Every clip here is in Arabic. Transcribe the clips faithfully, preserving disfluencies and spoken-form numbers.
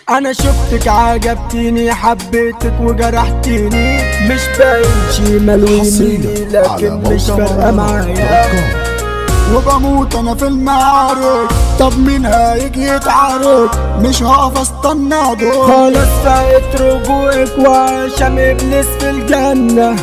انا شفتك عجبتيني حبيتك وجرحتيني، مش باين شمال ويميني لكن مش فارقه معايا، وبموت انا في المعارك. طب مين هيجي يتعارك؟ مش هقف استنى دور. خلاص فايت رجوعك وعشان ابليس في الجنه،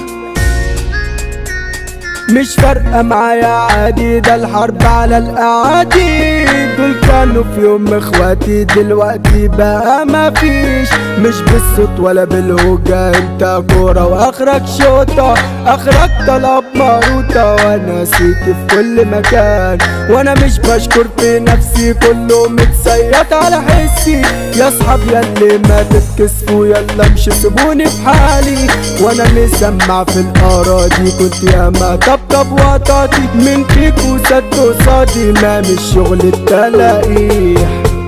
مش فارقة معايا عادي، ده الحرب على الأعادي. دول كانوا في يوم اخواتي دلوقتي بقى مفيش، مش بالصوت ولا بالهوجة، انت كورة واخرك شوطة، اخرك طلب مروطة، وانا سيتي في كل مكان، وانا مش بشكر في نفسي، كله متسيط على حسي. يا صحاب ياللي ما تتكسفوا يلا مش سيبوني في حالي، وانا مسمع في الأراضي كنت ياما طبطب وطاطي، من فيكوا سد قصادي ما مش شغل التلاقيح.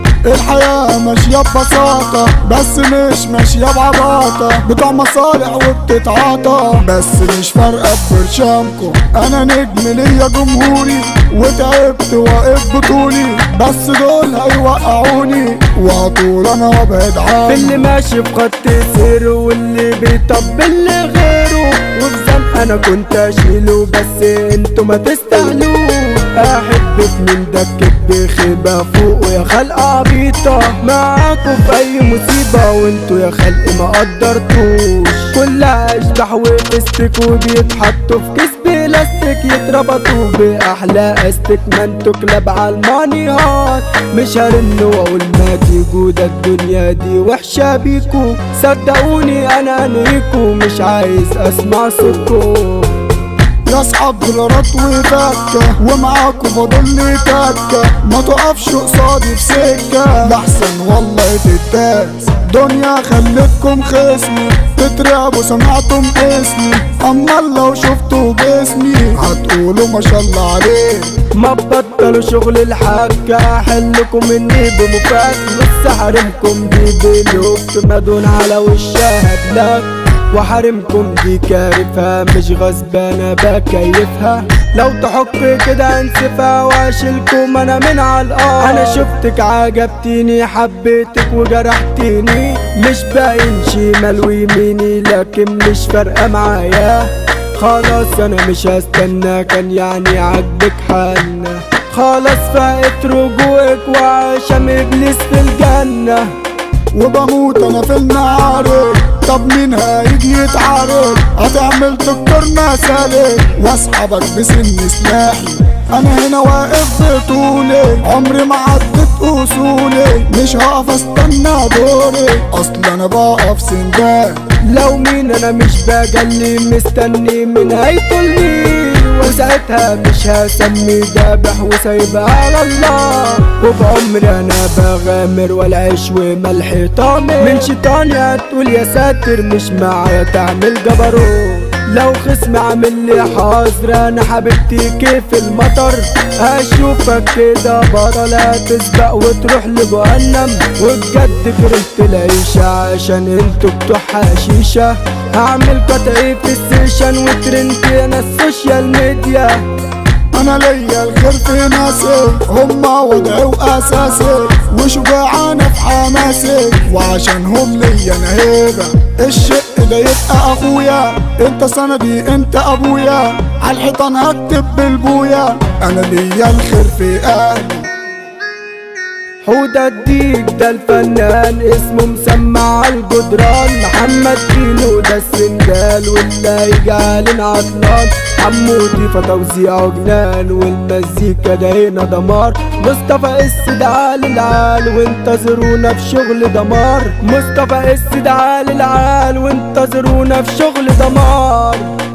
الحياة ماشية ببساطة بس مش ماشية بعباطة، بتوع مصالح وبتتعاطى بس مش فارقة ببرشامكم. أنا نجم ليا جمهوري وتعبت واقف بطولي، بس دول هيوقعوني وعطول أنا وابعد عنهم. اللي ماشي بخط سيره واللي بيطبل لغيره، وفي زنقة أنا كنت أشيله بس انتوا ما تستاهلوه. أحب من دكك بخيبة فوق يا خلق عبيطة، معاكوا في أي مصيبة وانتوا يا خلق ما قدرتوش. كلها أشباح وفستك وبيتحطوا في كيس بلاستيك، يتربطوا بأحلى أستك، ما انتوا كلاب عالمانيهات. مش هرن وأقول ما تيجوا، ده الدنيا دي وحشة بيكوا، صدقوني أنا أنهيكوا، مش عايز أسمع صوتكوا. يا صحاب دولارات وفكة ومعاكوا فاضلي تكة، ما تقفش قصادي في سكة لحسن والله تتداس. دنيا خلتكم خصمي تترعبوا سمعتم اسمي، اما لو شفتوا جسمي هتقولوا ما شاء الله عليه. ما تبطلوا شغل الحكة، احلكم مني بمفاك، لسه حارمكم دي بلوك مدون على وشها بلاك، وحارمكم دي كارفها مش غصبانة بكيفها. لو تحك كده انسفها واشيلكم انا من على الارض. انا شفتك عجبتيني حبيتك وجرحتيني، مش باين شمال ويميني لكن مش فارقة معايا. خلاص انا مش هستنى كان يعني عجبك حالنا، خلاص فاقت رجوعك وعشان ابليس في الجنة، وبموت انا في المعارك. طب مين هيجي يتعارك؟ هتعمل دكتور مسالك واصحابك بسن سلاحي، انا هنا واقف بطولي، عمري ما عدت اصولي، مش هقف استنى دوري، اصل انا بقف سندان. لو مين انا مش بجلي، مستني من هيطلني، وساعتها مش هسمي ذابح وسايبها على الله. وبعمري انا بغامر ولا عيش وملح طامر، من شيطاني هتقول يا ساتر، مش معايا تعمل جبروت. لو خصم عامل لي حظر انا حبيبتي كيف المطر، هشوفك كده بطل هتسبق وتروح لجهنم. وبجد كرهت العيشة عشان انتوا بتوع حشيشة، هعمل قطعي في السيشن وترنت انا السوشيال ميديا. انا ليا الخير في ناسي، هما وضعي واساسي، وشجاعانة في حماسي، وعشانهم ليا انا هيبة. الشق ده يبقى اخويا، انت سندي انت ابويا، عالحيطان هكتب بالبويا، انا ليا الخير في اهلي. حودة الديك ده الفنان اسمه مسمع عالجدران، محمد كيلو ده السندال واللي هيجعلن عطلان، حمودي فتوزيعه جنان والمزيكا ده هنا دمار. مصطفى السدعال العال وانتظرونا في شغل دمار، مصطفى السدعال العال وانتظرونا في شغل دمار.